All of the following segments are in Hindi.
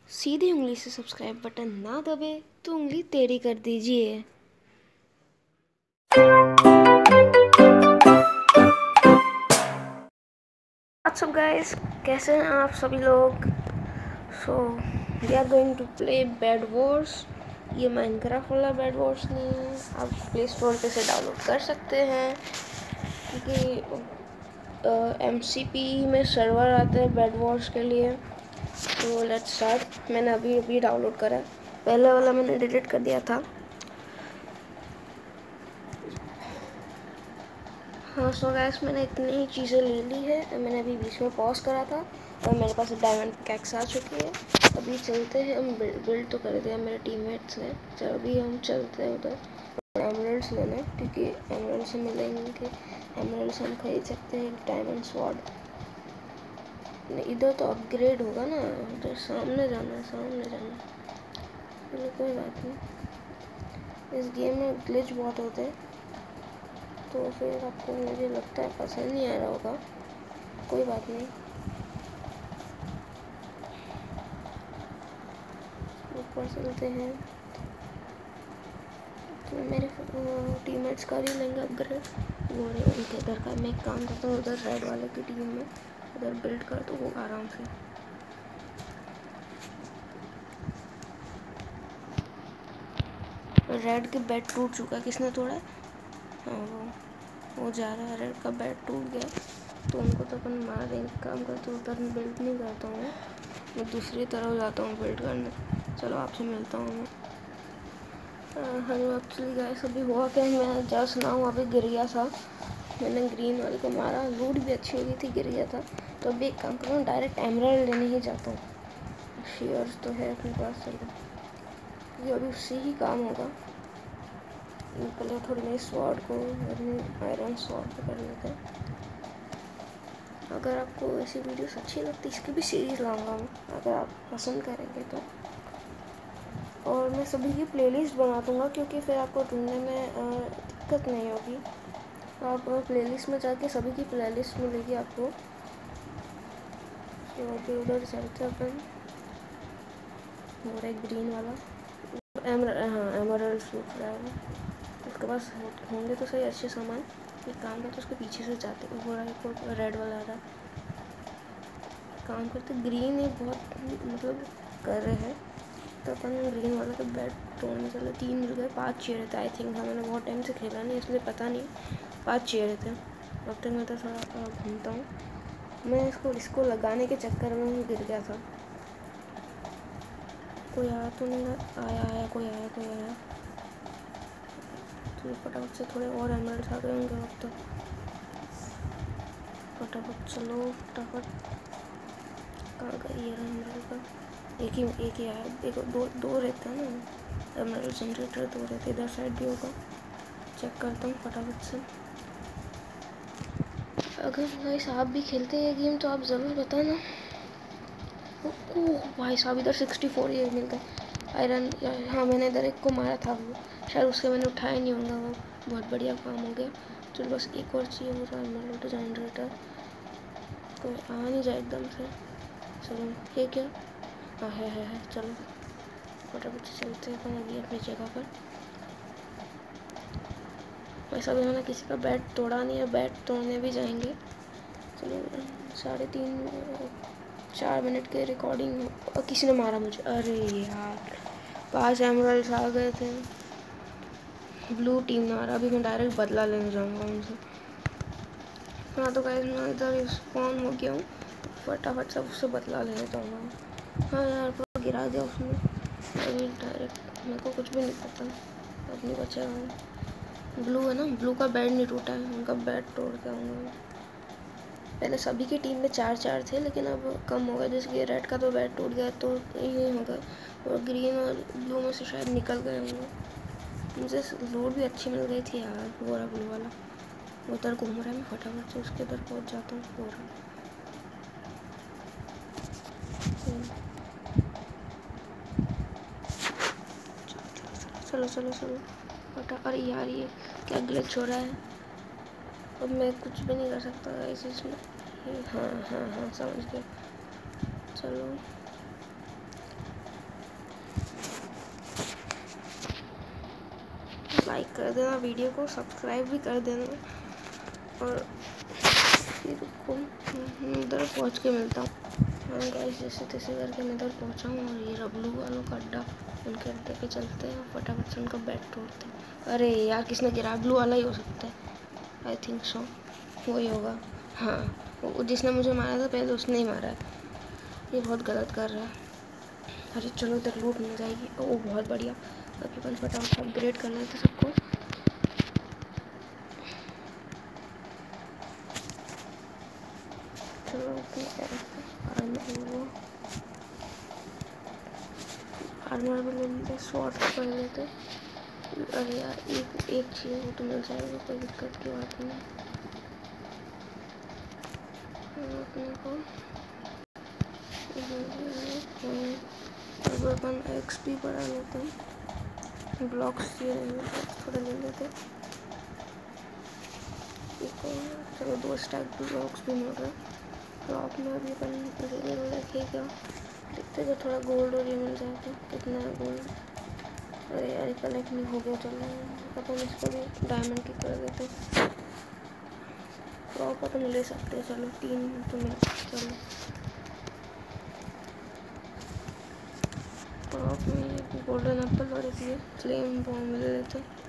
सीधी उंगली से सब्सक्राइब बटन ना दबे तो उंगली टेढ़ी कर दीजिए। व्हाट्स अप गाइस, कैसे हैं आप सभी लोग। So we are going to play bed wars. ये माइनक्राफ्ट वाला बेड वॉर्स नहीं है, आप प्ले स्टोर पे से डाउनलोड कर सकते हैं क्योंकि MCP में सर्वर आते हैं बेड वॉर्स के लिए। तो लेट्स स्टार्ट। मैंने अभी डाउनलोड करा है, पहले वाला मैंने डिलीट कर दिया था। हाँ सो गैस, मैंने इतनी चीज़ें ले ली है। मैंने अभी बीच में पॉज करा था और मेरे पास डायमंड कैक्स आ चुकी है। अभी चलते हैं, हम बिल्ड तो कर दिया मेरे टीममेट्स ने। चलो अभी हम चलते हैं उधर एमरल्ड्स लेने, क्योंकि एमरल्ड से मिलेंगे। एमरल्ड्स हम खरीद सकते हैं। डायमंड स्वॉर्ड इधर तो अपग्रेड होगा ना, उधर सामने जाना है, सामने जाना है। चलो कोई बात नहीं, इस गेम में ग्लिच बहुत होते हैं तो फिर आपको मुझे लगता है पसंद नहीं आ रहा होगा। कोई बात नहीं, ऊपर चलते हैं। तो मेरे टीममेट्स कर ही लेंगे अपग्रेड, वो उनके घर का। मैं एक काम करता हूँ, उधर रेड वाले की टीम में उधर बिल्ड कर दो वो आराम से। रेड के बेड टूट चुका, किसने तोड़ा है? हाँ वो जा रहा है। रेड का बेड टूट गया तो उनको तो अपन मार देंगे। काम करते उधर बिल्ड नहीं करता हूँ, मैं दूसरी तरफ जाता हूँ बिल्ड करने। चलो आपसे मिलता हूँ मैं। हेलो एक्चुअली गाइस, अभी हुआ क्या, मैं जस्ट ना हूँ अभी गिर गया था। मैंने ग्रीन वाले को मारा, लूट भी अच्छी हो गई थी, गिर गया था। तो अभी एक काम करूँ, डायरेक्ट एमराल्ड लेने ही जाता हूँ। शेयर्स तो है अपने पास, चलो ये अभी उससे ही काम होगा। पहले थोड़ी मेरी स्वॉर्ड को आयरन स्वॉर्ड पे कर लेते हैं। अगर आपको ऐसी वीडियोस अच्छी लगती है, इसकी भी सीरीज़ लाऊंगा मैं, अगर आप पसंद करेंगे तो। और मैं सभी की प्लेलिस्ट बना दूँगा, क्योंकि फिर आपको ढूंढने में दिक्कत नहीं होगी। आप प्लेलिस्ट में जाके सभी की प्लेलिस्ट मिलेगी आपको। तो अभी उधर चलते अपन। और एक ग्रीन वाला हाँ एमरल्ड सूट रहा है, उसके पास होंगे तो सही अच्छे सामान। एक काम करते उसके पीछे से जाते, वो रेड वाला आ रहा। काम करते ग्रीन ही बहुत मतलब कर रहे हैं, तो अपन ग्रीन वाला का बेड तोड़ने चले। 3 मिल गए, 5 चेहरे थे आई थिंक। हाँ मैंने बहुत टाइम से खेला नहीं इसलिए पता नहीं, 5 चेहरे थे। अब तक मैं तो थोड़ा घूमता हूँ। मैं इसको लगाने के चक्कर में ही गिर गया था। कोई आया तो नहीं, आया कोई आया। तो फटाफट से थोड़े और एमरल्ड्स आ गए होंगे अब तो। फटाफट चलो फटाफट। कहाँ गई ये एमरल्ड का? एक ही आया, एक दो रहते हैं ना एमरल्ड जनरेटर, 2 रहते। इधर साइड भी होगा, चेक करता हूँ फटाफट से। अगर भाई साहब भी खेलते हैं गेम तो आप ज़रूर बताना। ओह भाई साहब, इधर 64 ये मिलता है आयरन। हाँ मैंने इधर एक को मारा था, वो शायद उसके मैंने उठाया नहीं होगा। वो बहुत बढ़िया काम हो गया। चलो बस एक और चाहिए मुझे एमरल्ड जनरेटर। कोई आ नहीं जाए एकदम से। चलो ये क्या? हाँ है। चलो फटाफट से चलते हैं अपन अभी अपनी जगह पर। वैसा भी मैंने किसी का बेड तोड़ा नहीं है, बेड तोड़ने भी जाएंगे। चलो 4 मिनट के रिकॉर्डिंग। और किसी ने मारा मुझे, अरे यार 5 एमरल्ड्स आ गए थे। ब्लू टीम ने मारा, अभी मैं डायरेक्ट बदला लेने जाऊंगा उनसे। हाँ तो गाइस मैं इधर स्पॉन हो गया हूँ, फटाफट से उससे बदला लेने जाऊँगा। हाँ यार पूरा गिरा दिया उसने, अभी डायरेक्ट मेरे को कुछ भी नहीं पता, अब नहीं बचा। ब्लू है ना, ब्लू का बेड नहीं टूटा है, उनका बेड तोड़ के आऊँगा। पहले सभी की टीम में 4 थे, लेकिन अब कम हो गया। जैसे कि रेड का तो बैट टूट गया तो ये होगा, और ग्रीन और ब्लू में से शायद निकल गए होंगे। मुझे लूट भी अच्छी मिल गई थी यार। वो रहा ब्लू वाला, उधर घूम रहा है, मैं फटाफट से उसके उधर पहुंच जाता हूँ। हो रहा चलो फटाफट। अरे यार ये क्या ग्लिच हो रहा है, अब मैं कुछ भी नहीं कर सकता इस इसमें। हाँ समझ गया। चलो लाइक कर देना, वीडियो को सब्सक्राइब भी कर देना। और फिर उधर पहुँच के मिलता हूँ। हाँ गाइस, जैसे तैसे करके मैं इधर पहुँचा हूँ और ये रबलू वालों का अड्डा, उनके अड्डे पे चलते हैं, फटाफट से उनका बैट तोड़ते हैं। अरे यार, किसने गिरा? ब्लू वाला ही हो सकता है, आई थिंक सो, वही होगा। हाँ, वो जिसने मुझे मारा था पहले उसने ही मारा है। ये बहुत गलत कर रहा है। अरे चलो, इधर लूट मिल जाएगी। ओ बहुत बढ़िया। अभी अपन फटाफट अपग्रेड कर लेते सबको। चलो आर्मर भी ले लेते, शॉर्ट कर लेते। अरे यार, एक चीज़ वो तो मिल जाएगा, कोई दिक्कत की बात नहीं। अपने को अब अपन XP बढ़ा लेते हैं। ब्लॉक्स ये थोड़ा ले लेते हैं। चलो 2 स्टैक ब्लॉक्स भी मिल रहे हैं। ब्लॉक में अभी अपन रखेगा, देखते हैं थोड़ा गोल्ड और ये मिल जाए तो। कितना है गोल्ड? अरे यार, कलेक्ट नहीं हो गया। चलो अपन इसको भी डायमंड की कर देते हैं। ब्लॉक अपन ले सकते हैं, चलो 3 तो मिल। चलो ब्लॉक में गोल्डन एप्पल और एक ये फ्लेम बॉम्ब ले लेते हैं।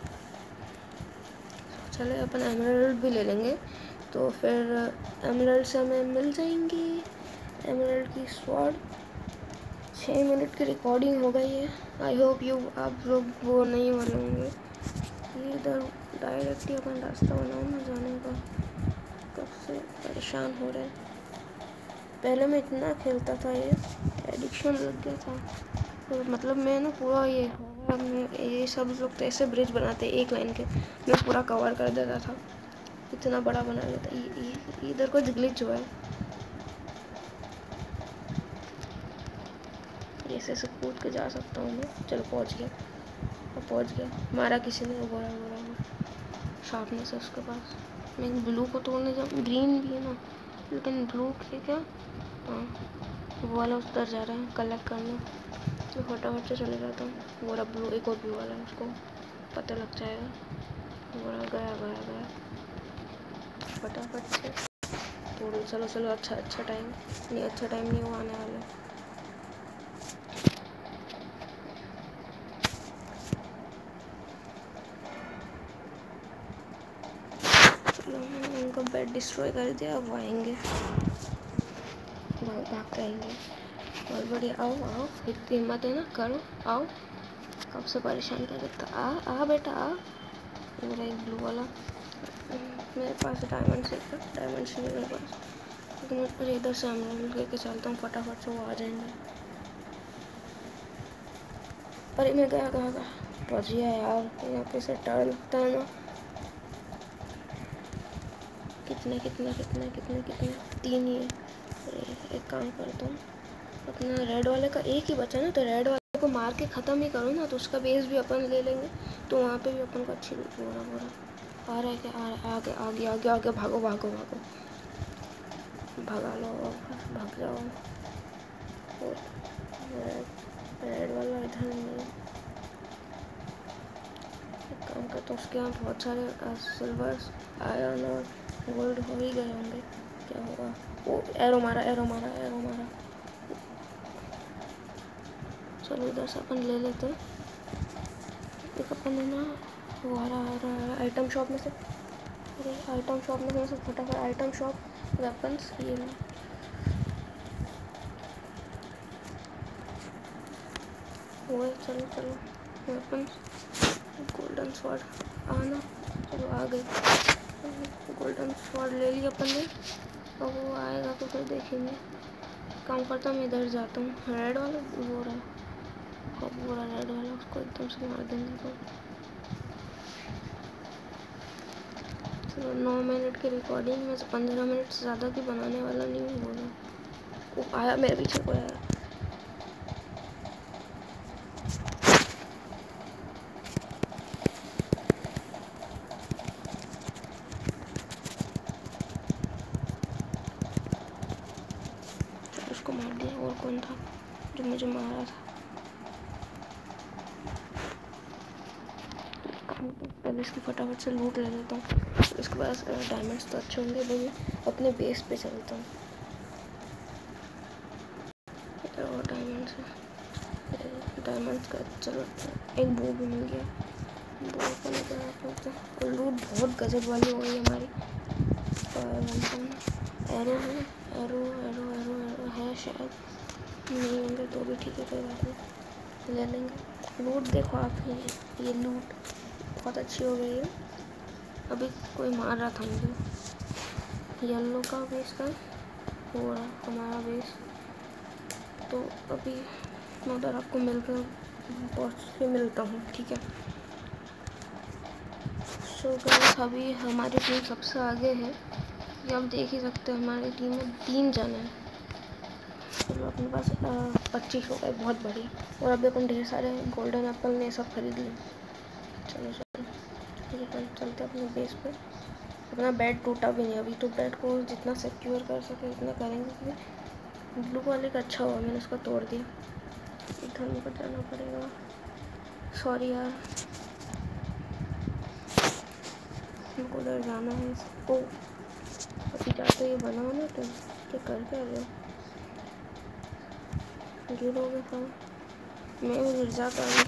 चले अपन एमराल्ड भी ले लेंगे, तो फिर एमराल्ड से हमें मिल जाएंगी एमराल्ड की स्वॉर्ड। 6 मिनट की रिकॉर्डिंग हो गई है। आई होप आप लोग वो नहीं हो रहे होंगे। ये इधर डायरेक्ट ही अपन रास्ता बनाओ ना जाने का, कब से परेशान हो रहे हैं। पहले मैं इतना खेलता था, ये एडिक्शन लग गया था। तो मतलब मैं ना पूरा ये होगा, मैं ये सब लोग तो ऐसे ब्रिज बनाते एक लाइन के, मैं पूरा कवर कर देता था, इतना बड़ा बना लेता। इधर कुछ ग्लिच हुआ है, ऐसे ऐसे कूद के जा सकता हूँ मैं। चलो पहुँच गया, अब पहुँच गया। मारा किसी ने, बोरा शार्पनेस है उसके पास। मैं ब्लू को तोड़ने जाऊँ, ग्रीन भी है ना, लेकिन ब्लू के क्या, हाँ वो वाला उधर जा रहा है कलेक्ट करने। तो फटाफट से चले जाता हूँ। बोरा ब्लू, एक और ब्लू वाला है, उसको पता लग जाएगा। बोरा गया गया गया, फटाफट से तोड़ो। चलो चलो, अच्छा टाइम नहीं, अच्छा टाइम नहीं, वो आने वाला है। चलो मैंने उनका बेड डिस्ट्रॉय कर दिया, अब आएंगे, भाग के आएंगे। बहुत बढ़िया, आओ आओ, इतनी हिम्मत है ना, करो आओ। कब से परेशान कर देता, आ बेटा आ। मेरा एक ब्लू वाला, मेरे पास डायमंड से नहीं मेरे पास, लेकिन मैं पर इधर से एमराल्ड लेके चलता हूँ, फटाफट से वो आ जाएंगे। अरे मैं गया पहुँच गया यार। यहाँ पे से डर लगता है ना। कितने 3 ही है। एक काम करता हूँ, अपना रेड वाले का एक ही बचा ना, तो रेड वाले को मार के ख़त्म ही करो ना, तो उसका बेस भी अपन ले लेंगे, तो वहाँ पे भी अपन को अच्छी बोरा आ रहा है क्या? आगे भागो भगा लो, भाग जाओ। और रेड वाला इधर नहीं है। एक काम करता हूँ, उसके यहाँ बहुत सारे सिल्वर आयरन और गोल्ड हो ही गए होंगे। क्या होगा? वो एरो मारा। चलो इधर से अपन ले लेते हैं। एक अपन है ना, वो आ रहा आइटम शॉप में से। अरे आइटम शॉप में से फटाफट आइटम शॉप वेपन्स, ये वो है। चलो वेपन्स, गोल्डन स्वॉर्ड आना। चलो आ गई, गोल्डन स्वॉर्ड ले लिया अपन ने। अब वो आएगा तो फिर देखेंगे। काम करता हूँ, मैं इधर जाता हूँ। रेड वाला वो रहा, रेड वाला, उसको एकदम से मार देंगे। तो चलो 9 मिनट की रिकॉर्डिंग में से 15 मिनट से ज़्यादा की बनाने वाला नहीं हूँ। बोला वो आया मेरे पीछे, कोई आया। उसको मार दिया। और कौन था जो मुझे मारा था? पहले इसकी फटाफट से लूट ले लेता हूँ। इसके पास डायमंड्स तो अच्छे होंगे, तो मैं अपने बेस पे चलता हूँ। और डायमंड्स का चलो एक बो भी मिल गया। बो को लेकर रखते हैं। और लूट बहुत गजब वाली हो गई हमारी। एरो है, एरो एरो एरो एरो है शायद, नहीं होंगे तो भी ठीक है, कोई बात नहीं, ले लेंगे। लूट देखो आप, ये लूट बहुत अच्छी हो गई है। अभी कोई मार रहा था मुझे। येलो का बेस का हो रहा हमारा बेस, तो अभी मैं उधर आपको मिलकर पहुँच के मिलता हूँ, ठीक है। सो गाइस अभी हमारी टीम सबसे आगे है, ये आप देख ही सकते हैं। हमारी टीम में 3 जन हैं। चलो अपने पास 25 हो गए, बहुत बढ़िया। और अभी अपन ढेर सारे गोल्डन एप्पल ने सब खरीद लिए। चलो चलते अपने बेस पे। अपना बेड टूटा भी नहीं, अभी तो बेड को जितना सिक्योर कर सके उतना करेंगे, क्योंकि ब्लू वाले का अच्छा हुआ मैंने उसका तोड़ दिया। इधर मुझे जाना पड़ेगा, सॉरी यार, मुझको उधर जाना है। ओ अभी जाते ये बना ना, तो क्या कर क्या रहे हो, गिरोगे सब, मैं भी गिर जाता हूँ।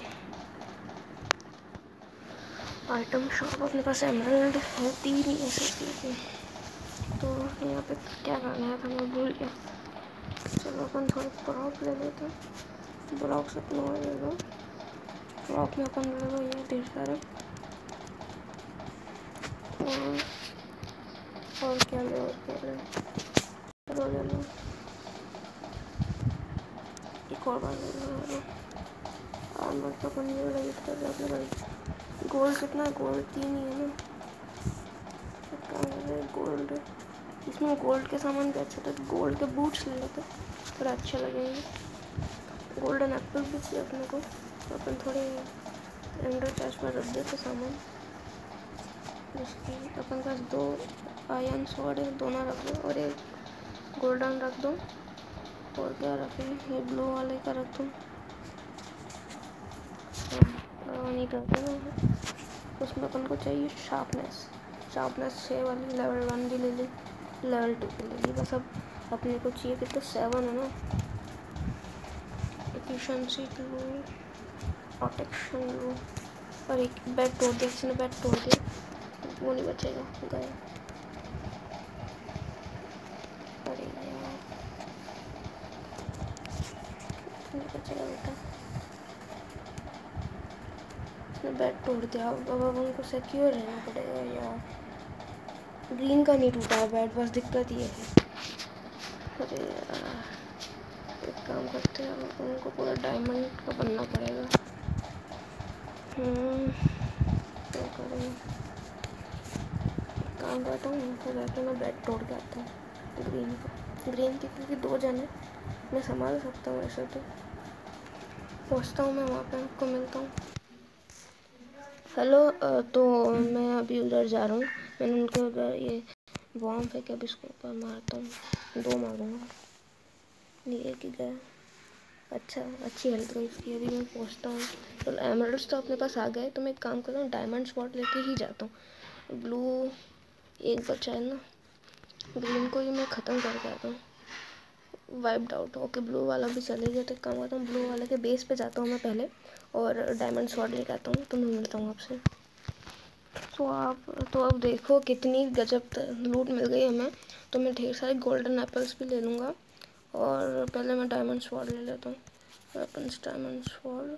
आइटम शॉप अपने पास एमराल्ड है 3 ही ऐसे, तो यहाँ पे क्या करना था मैं भूल गया। चलो अपन थोड़े प्रॉप ले लेते हैं। ब्लॉक से अपना ले लो, प्रॉप में अपन ले लो ये ढेर सारे। और क्या ले, और क्या ले, चलो ले लो, एक और बार ले लो। आर्मर तो अपन ये वाला यूज़ कर रहे अपने भाई। गोल्ड कितना है, गोल्ड 3 ही है ना, गोल्ड, इसमें गोल्ड के सामान भी अच्छे थे, गोल्ड के बूट्स ले लेते, थोड़ा अच्छे लगेंगे। गोल्डन एप्पल भी चाहिए अपने को, तो अपन थोड़े एंडर चेस्ट में रख देते सामान। इसकी अपन पास 2 आयरन स्वॉर्ड है, दोनों रख दो, और एक गोल्डन रख दो। और क्या रखें, ये ब्लू वाले का रख दो, नहीं करते ना। उसमें अपन को चाहिए शार्पनेस 6 वाली, लेवल 1 भी ले ली, लेवल 2 भी ले ली। बस अब अपने को चाहिए कितना 7 है ना। एफिशिएंसी लो, प्रोटेक्शन लो, और एक बेड तोड़ दिया, किसी ने बेड तोड़ दिया, वो नहीं बचेगा, गया। अरे यार नहीं बचेगा बेटा, उसने बेड तोड़ दिया। अब उनको सिक्योर रहना पड़ेगा यार। ग्रीन का नहीं टूटा बेड, बस दिक्कत ये है। अरे यार एक काम करते हैं, उनको पूरा डायमंड का बनना पड़ेगा। क्या करें, काम करता हूँ, उनको जाके मैं बेड तोड़ के आता हूँ ग्रीन की, क्योंकि 2 जन है, मैं संभाल सकता हूँ ऐसे। तो पहुँचता हूँ मैं वहाँ पे, आपको मिलता हूँ। हेलो, तो मैं अभी उधर जा रहा हूँ, मैंने उनके उधर ये बॉम्ब फेंके, अभी इसको ऊपर मारता हूँ, 2 मारूंगा, ये कि गया। अच्छा, अच्छी हेल्थ है इसकी। अभी मैं पहुँचता हूँ, तो एमराल्ड्स तो अपने पास आ गए, तो मैं एक काम करता हूँ, डायमंड स्वॉर्ड लेके ही जाता हूँ। ब्लू एक बचा है ना, ग्रीन को ही मैं ख़त्म करके आता हूँ, वाइप्ड आउट। ओके ब्लू वाला भी चले गया, तो एक काम करता हूँ, ब्लू वाले के बेस पे जाता हूँ मैं पहले, और डायमंड स्वॉर्ड लेके आता हूँ, तो मैं मिलता हूँ आपसे। तो अब देखो कितनी गजब लूट मिल गई हमें। तो मैं ढेर सारे गोल्डन एप्पल्स भी ले लूँगा, और पहले मैं डायमंड स्वॉर्ड ले लेता हूँ। वेपन्स डायमंड स्वॉर्ड,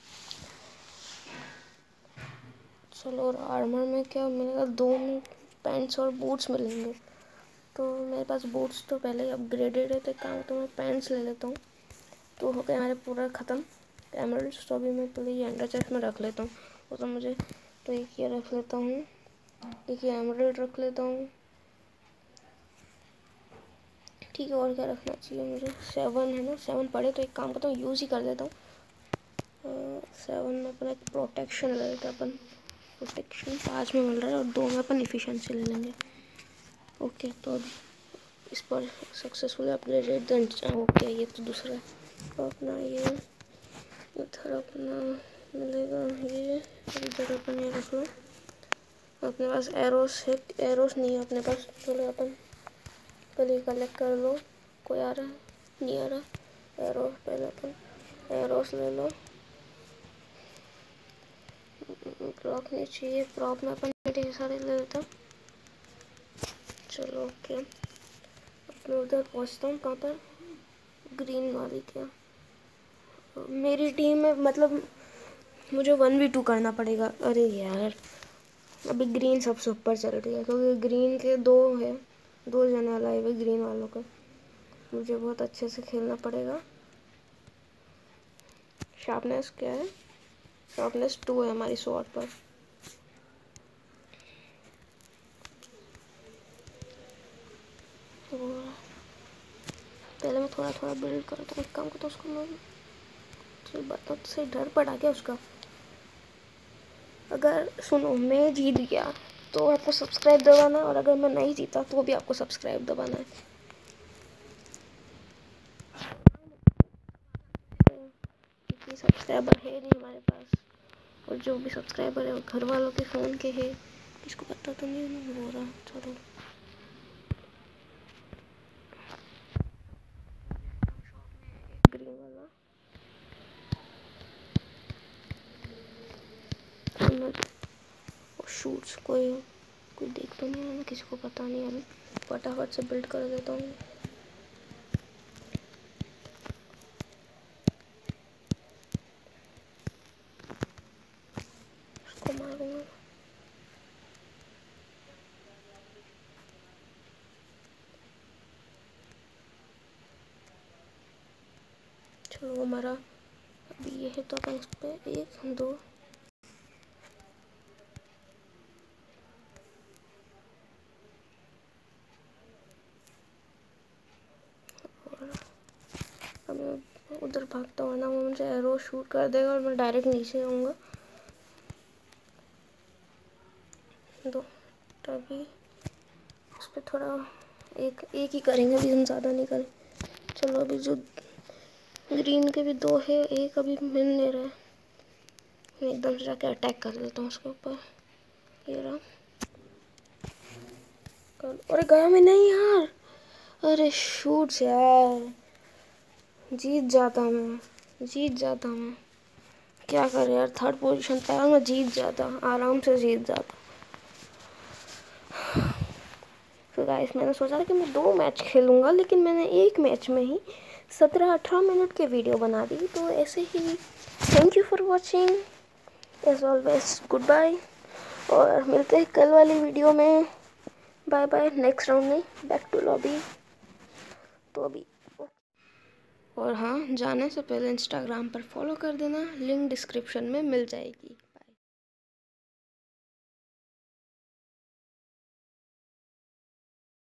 चलो। और आर्मर में क्या मिलेगा, 2 में पैंट्स और बूट्स मिलेंगे। तो मेरे पास बूट्स तो पहले ही अपग्रेडेड है, तो काम तो मैं पैंट्स ले लेता हूँ। तो हो गया हमारे पूरा ख़त्म एमराल्ड्स। तो अभी मैं पहले ये एंडर चेस्ट में रख लेता हूँ, वो तो मुझे, तो एक ये रख लेता हूँ, एक ये एमराल्ड रख लेता हूँ, ठीक है। और क्या रखना चाहिए मुझे, 7 है ना, 7 पड़े, तो एक काम करता हूँ यूज़ ही कर देता हूँ। 7 में अपना एक प्रोटेक्शन ले लेते हैं अपन, प्रोटेक्शन 5 में मिल रहा है, और 2 में अपन इफिशिएंसी ले लेंगे। ओके, तो अब इस पर सक्सेसफुली अपग्रेडेड। ओके, ये तो दूसरा है। तो अपना ये इधर अपना मिलेगा ये इधर। अपन ये रख लो। अपने पास एरोस है, एरोस नहीं है अपने पास। चलो अपन पहले कलेक्ट कर लो। कोई आ रहा है? नहीं आ रहा। एरोस पहले अपन एरोस ले लो। प्रॉप नहीं चाहिए, प्रॉप में अपन ढेर सारे ले लेता। चलो ओके, अपने उधर पहुँचता हूँ। कहाँ पर? ग्रीन वाली क्या? मेरी टीम में मतलब मुझे 1v2 करना पड़ेगा। अरे यार, अभी ग्रीन सबसे ऊपर चल रही है क्योंकि ग्रीन के दो जने अलाइव है ग्रीन वालों के। मुझे बहुत अच्छे से खेलना पड़ेगा। शार्पनेस क्या है? शार्पनेस 2 है हमारी स्वॉर्ड पर। तो पहले मैं थोड़ा थोड़ा बिल्ड करता हूँ। एक काम करता हूँ, उसको मैं तो बता तो सही, डर पड़ा क्या उसका? अगर सुनो मैं जीत गया तो आपको सब्सक्राइब दबाना, और अगर मैं नहीं जीता तो भी आपको सब्सक्राइब दबाना है। क्योंकि सब्सक्राइबर है नहीं हमारे पास, और जो भी सब्सक्राइबर है वो घर वालों के फ़ोन के है। किसको पता तो नहीं हो रहा। चलो ग्रीन वाला और शूट्स कोई देख तो नहीं है, किसी को पता नहीं। अभी फटाफट से बिल्ड कर देता हूँ। उसको मारूंगा। चलो वो मरा। अभी ये है तो अपन उस पर 1 2 और अब मैं उधर भागता हूँ ना, वो मुझे एरो शूट कर देगा और मैं डायरेक्ट नीचे आऊँगा। दो तभी उस पर थोड़ा एक ही करेंगे, अभी हम ज़्यादा नहीं करें। चलो अभी जो ग्रीन के भी 2 है, एक अभी मिल नहीं रहा है। मैं एकदम से जाके अटैक कर देता हूँ उसके ऊपर। ये रहा। अरे गया मैं नहीं यार। अरे शूट यार, जीत जाता मैं। क्या कर यार, 3rd पोजीशन पे यार, मैं जीत जाता, आराम से जीत जाता। तो गाइस मैंने सोचा था कि मैं 2 मैच खेलूंगा, लेकिन मैंने एक मैच में ही 17-18 मिनट के वीडियो बना दी। तो ऐसे ही thank you for watching, as always good bye, और मिलते हैं कल वाली वीडियो में। Bye bye. नेक्स्ट राउंड में बैक टू लॉबी। तो अभी और हाँ, जाने से पहले इंस्टाग्राम पर फॉलो कर देना, लिंक डिस्क्रिप्शन में मिल जाएगी।